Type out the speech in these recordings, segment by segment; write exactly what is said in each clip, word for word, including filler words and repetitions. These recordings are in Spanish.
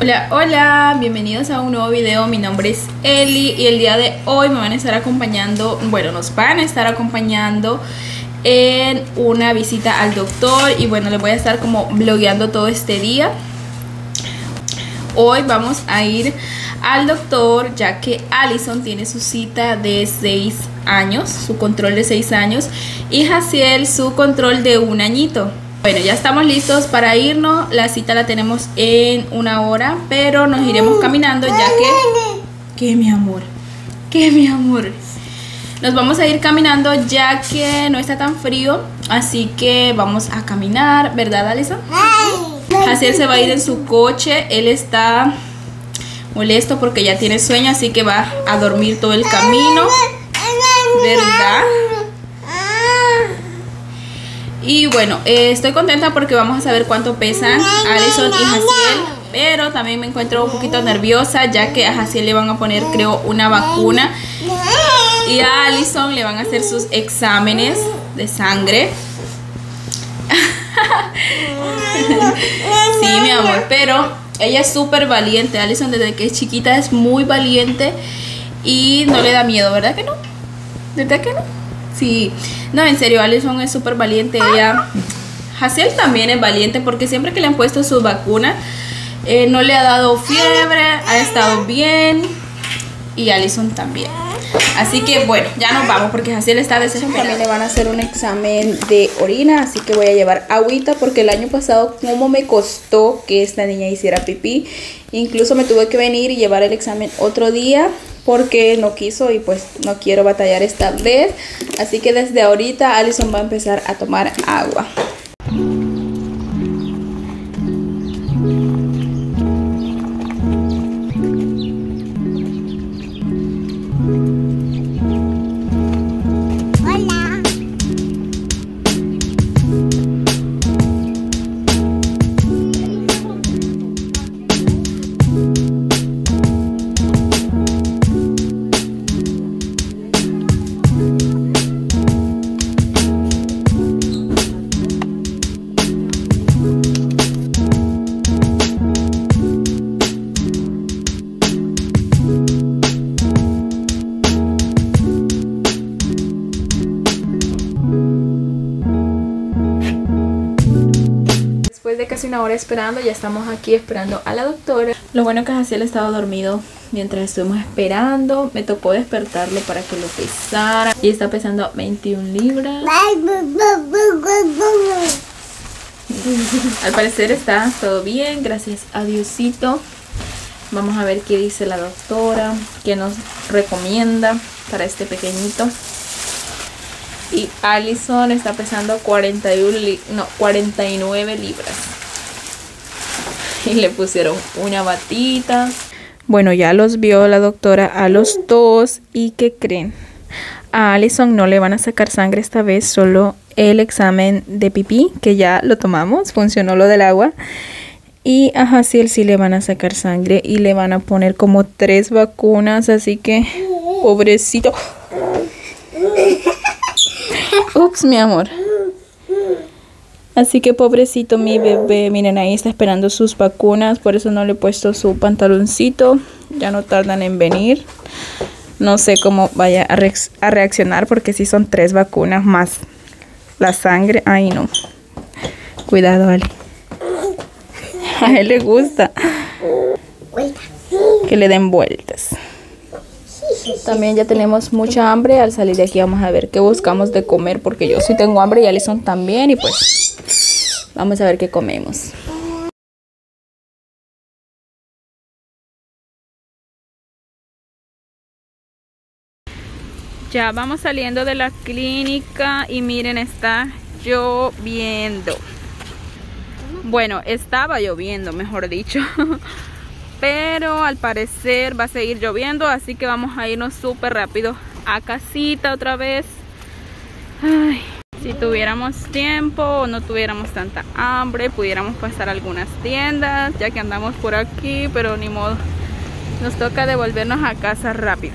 Hola, hola, bienvenidos a un nuevo video. Mi nombre es Eli y el día de hoy me van a estar acompañando, bueno, nos van a estar acompañando en una visita al doctor. Y bueno, les voy a estar como vlogueando todo este día. Hoy vamos a ir al doctor ya que Alison tiene su cita de seis años, su control de seis años, y Jaciel su control de un añito. Bueno, ya estamos listos para irnos. La cita la tenemos en una hora, pero nos iremos caminando ya que... ¿Qué, mi amor? ¿Qué, mi amor? Nos vamos a ir caminando ya que no está tan frío, así que vamos a caminar, ¿verdad, Alison? Jaciel se va a ir en su coche. Él está molesto porque ya tiene sueño, así que va a dormir todo el camino, ¿verdad? Y bueno, eh, estoy contenta porque vamos a saber cuánto pesan Alison y Jaciel, pero también me encuentro un poquito nerviosa ya que a Jaciel le van a poner, creo, una vacuna y a Alison le van a hacer sus exámenes de sangre. Sí, mi amor, pero ella es súper valiente. Alison desde que es chiquita es muy valiente y no le da miedo, ¿verdad que no? ¿Verdad que no? Sí, no, en serio, Alison es súper valiente. Ella, Jaciel también es valiente porque siempre que le han puesto su vacuna eh, no le ha dado fiebre, ha estado bien. Y Alison también. Así que bueno, ya nos vamos porque Jaciel está desesperada. También le van a hacer un examen de orina, así que voy a llevar agüita porque el año pasado como me costó que esta niña hiciera pipí. Incluso me tuve que venir y llevar el examen otro día porque no quiso y pues no quiero batallar esta vez. Así que desde ahorita Alison va a empezar a tomar agua. Después de casi una hora esperando, ya estamos aquí esperando a la doctora. Lo bueno que Jaciel estaba dormido mientras estuvimos esperando. Me tocó despertarlo para que lo pesara. Y está pesando veintiuna libras. Al parecer está todo bien, gracias a Diosito. Vamos a ver qué dice la doctora, qué nos recomienda para este pequeñito. Y Alison está pesando cuarenta y uno li no, cuarenta y nueve libras. Y le pusieron una batita. Bueno, ya los vio la doctora a los dos. ¿Y qué creen? A Alison no le van a sacar sangre esta vez, solo el examen de pipí, que ya lo tomamos, funcionó lo del agua. Y a Jaciel sí le van a sacar sangre y le van a poner como tres vacunas, así que pobrecito. Ups, mi amor. Así que pobrecito mi bebé. Miren, ahí está esperando sus vacunas. Por eso no le he puesto su pantaloncito. Ya no tardan en venir. No sé cómo vaya a, re a reaccionar porque sí son tres vacunas más la sangre. Ay, no. Cuidado, Ali. A él le gusta que le den vueltas. También ya tenemos mucha hambre. Al salir de aquí vamos a ver qué buscamos de comer porque yo sí tengo hambre y Alison también. Y pues vamos a ver qué comemos. Ya vamos saliendo de la clínica y miren, está lloviendo. Bueno, estaba lloviendo, mejor dicho. Pero al parecer va a seguir lloviendo, así que vamos a irnos súper rápido a casita otra vez. Ay, si tuviéramos tiempo o no tuviéramos tanta hambre, pudiéramos pasar a algunas tiendas, ya que andamos por aquí, pero ni modo. Nos toca devolvernos a casa rápido.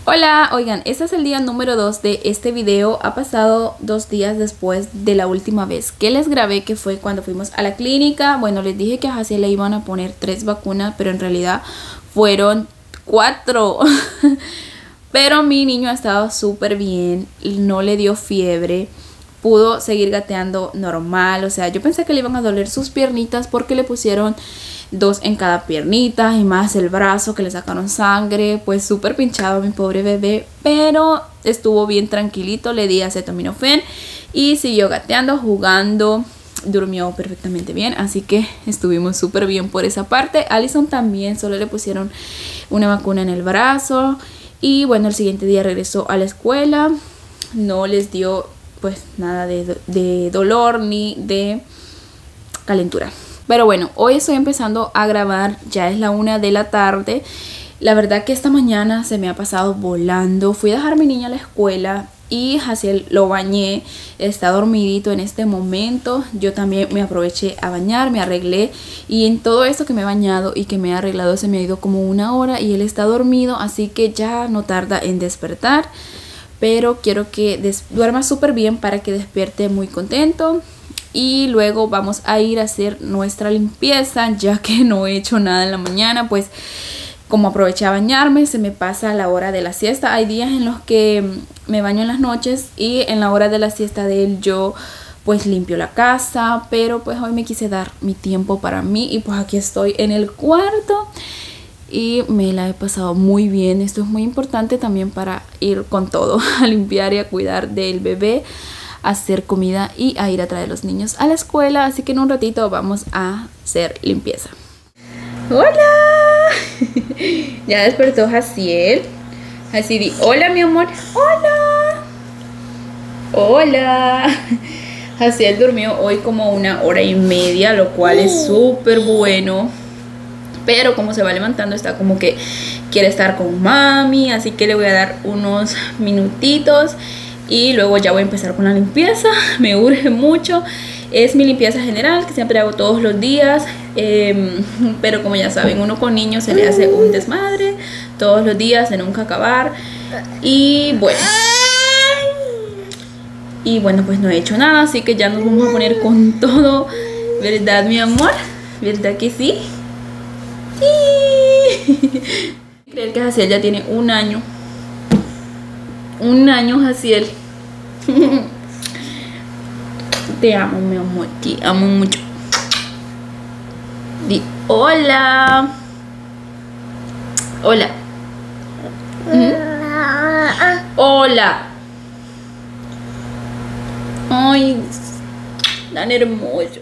Hola, oigan, este es el día número dos de este video. Ha pasado dos días después de la última vez que les grabé, que fue cuando fuimos a la clínica. Bueno, les dije que a Jaciel le iban a poner tres vacunas, pero en realidad fueron cuatro. Pero mi niño ha estado súper bien, no le dio fiebre, pudo seguir gateando normal. O sea, yo pensé que le iban a doler sus piernitas porque le pusieron dos en cada piernita y más el brazo que le sacaron sangre, pues súper pinchado mi pobre bebé, pero estuvo bien tranquilito. Le di acetaminofén y siguió gateando, jugando, durmió perfectamente bien, así que estuvimos súper bien por esa parte. Allison también, solo le pusieron una vacuna en el brazo y bueno, el siguiente día regresó a la escuela, no les dio pues nada de, de dolor ni de calentura. Pero bueno, hoy estoy empezando a grabar, ya es la una de la tarde. La verdad que esta mañana se me ha pasado volando. Fui a dejar a mi niña a la escuela y Jaciel lo bañé, está dormidito en este momento. Yo también me aproveché a bañar, me arreglé y en todo esto que me he bañado y que me he arreglado se me ha ido como una hora y él está dormido, así que ya no tarda en despertar. Pero quiero que duerma súper bien para que despierte muy contento. Y luego vamos a ir a hacer nuestra limpieza, ya que no he hecho nada en la mañana. Pues como aproveché a bañarme, se me pasa la hora de la siesta. Hay días en los que me baño en las noches y en la hora de la siesta de él yo pues limpio la casa. Pero pues hoy me quise dar mi tiempo para mí y pues aquí estoy en el cuarto. Y me la he pasado muy bien. Esto es muy importante también para ir con todo, a limpiar y a cuidar del bebé, a hacer comida y a ir a traer a los niños a la escuela. Así que en un ratito vamos a hacer limpieza. ¡Hola! Ya despertó Jaciel. Así di, hola mi amor. ¡Hola! ¡Hola! Jaciel durmió hoy como una hora y media, lo cual es súper bueno. Pero como se va levantando está como que quiere estar con mami, así que le voy a dar unos minutitos y luego ya voy a empezar con la limpieza. Me urge mucho. Es mi limpieza general que siempre hago todos los días, eh, pero como ya saben, uno con niños se le hace un desmadre todos los días de nunca acabar. Y bueno, y bueno pues no he hecho nada, así que ya nos vamos a poner con todo, ¿verdad mi amor? ¿Verdad que sí? Creer que Jaciel ya tiene un año. Un año, Jaciel. Te amo, mi amor. Te amo mucho. Di hola. Hola. ¿Mm? Hola. Ay, tan hermoso.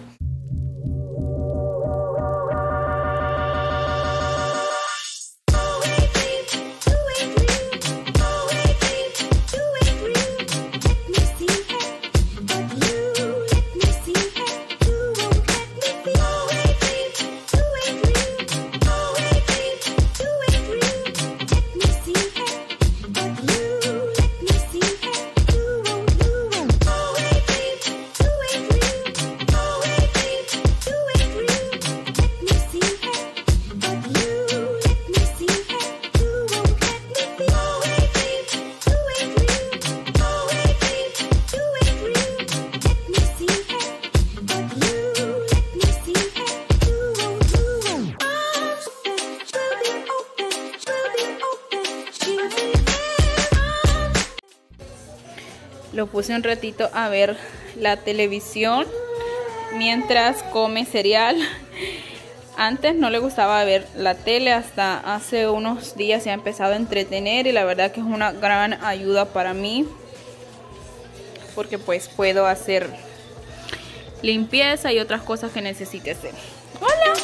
Lo puse un ratito a ver la televisión mientras come cereal. Antes no le gustaba ver la tele, hasta hace unos días se ha empezado a entretener y la verdad que es una gran ayuda para mí porque pues puedo hacer limpieza y otras cosas que necesite hacer. ¡Hola!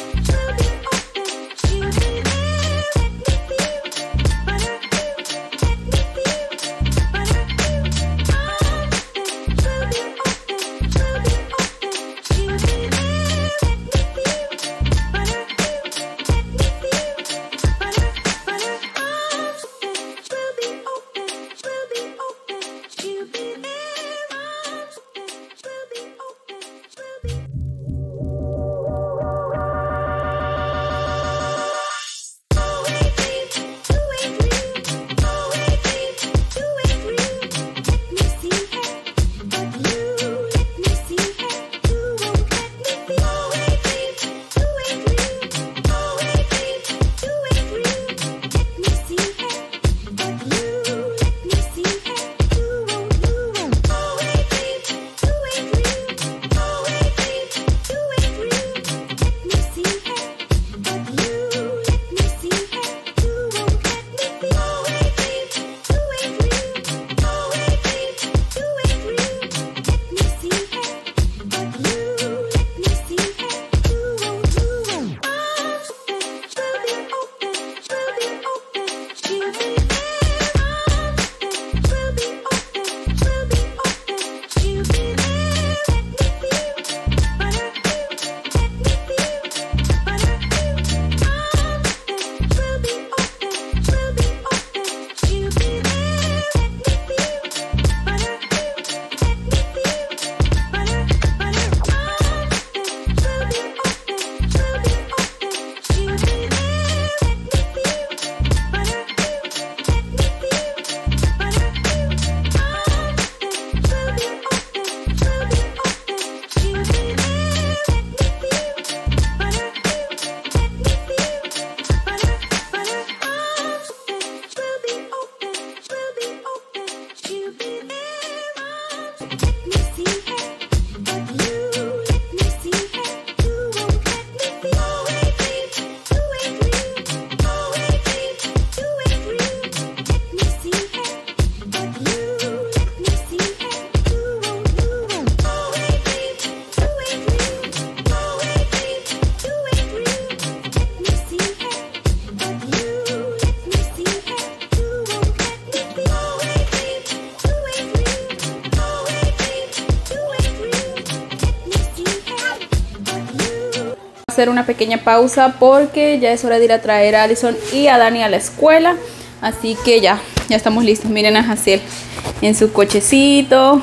hacer una pequeña pausa porque ya es hora de ir a traer a Alison y a Dani a la escuela. Así que ya, ya estamos listos. Miren a Jaciel en su cochecito.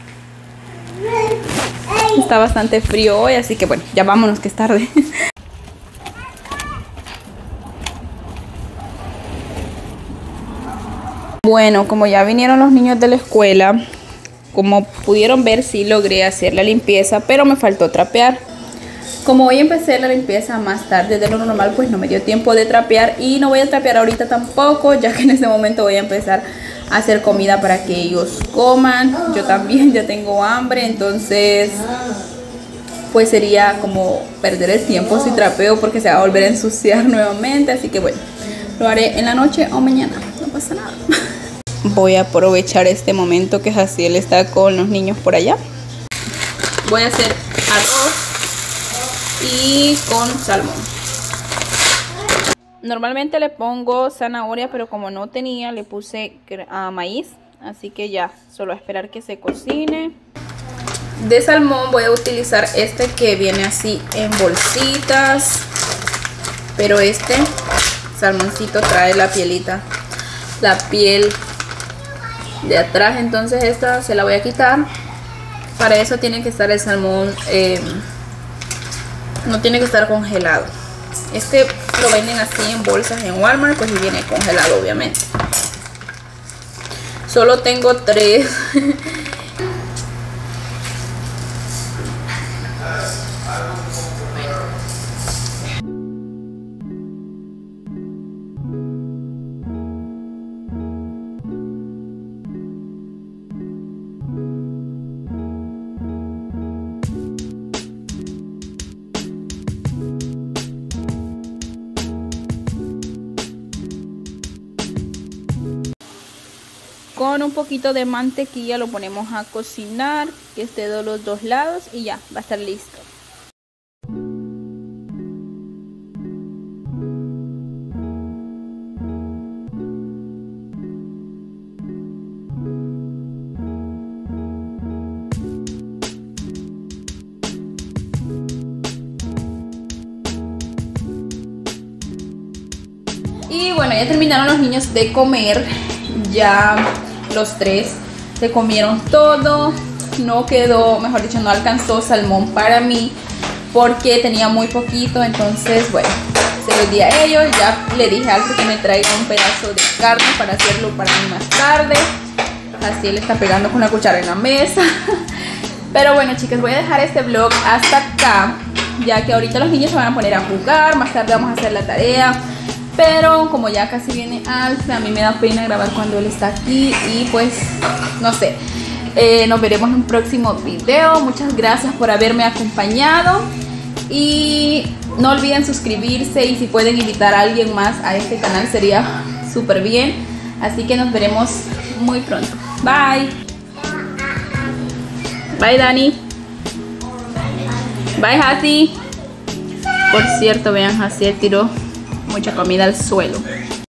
Está bastante frío hoy, así que bueno, ya vámonos que es tarde. Bueno, como ya vinieron los niños de la escuela, como pudieron ver, sí logré hacer la limpieza, pero me faltó trapear. Como hoy empecé la limpieza más tarde de lo normal, pues no me dio tiempo de trapear y no voy a trapear ahorita tampoco, ya que en este momento voy a empezar a hacer comida para que ellos coman. Yo también ya tengo hambre, entonces pues sería como perder el tiempo si trapeo porque se va a volver a ensuciar nuevamente. Así que bueno, lo haré en la noche o mañana, no pasa nada. Voy a aprovechar este momento que Jaciel está con los niños por allá. Voy a hacer arroz y con salmón. Normalmente le pongo zanahoria, pero como no tenía le puse uh, maíz, así que ya, solo a esperar que se cocine. De salmón voy a utilizar este que viene así en bolsitas, pero este salmoncito trae la pielita, la piel de atrás, entonces esta se la voy a quitar. Para eso tiene que estar el salmón, eh, no tiene que estar congelado. Este lo venden así en bolsas en Walmart, pues y viene congelado obviamente. Solo tengo tres. Con un poquito de mantequilla lo ponemos a cocinar, que esté de los dos lados y ya, va a estar listo. Y bueno, ya terminaron los niños de comer, ya los tres se comieron todo, no quedó, mejor dicho, no alcanzó salmón para mí porque tenía muy poquito, entonces bueno, se los di a ellos. Ya le dije a Alfred que me traiga un pedazo de carne para hacerlo para mí más tarde. Así él está pegando con la cuchara en la mesa. Pero bueno, chicas, voy a dejar este vlog hasta acá, ya que ahorita los niños se van a poner a jugar, más tarde vamos a hacer la tarea. Pero como ya casi viene Alfred, a mí me da pena grabar cuando él está aquí y pues no sé, eh, nos veremos en un próximo video. Muchas gracias por haberme acompañado y no olviden suscribirse, y si pueden invitar a alguien más a este canal sería súper bien. Así que nos veremos muy pronto. Bye. Bye, Dani. Bye, Hasi. Por cierto, vean, Hasi tiró mucha comida al suelo.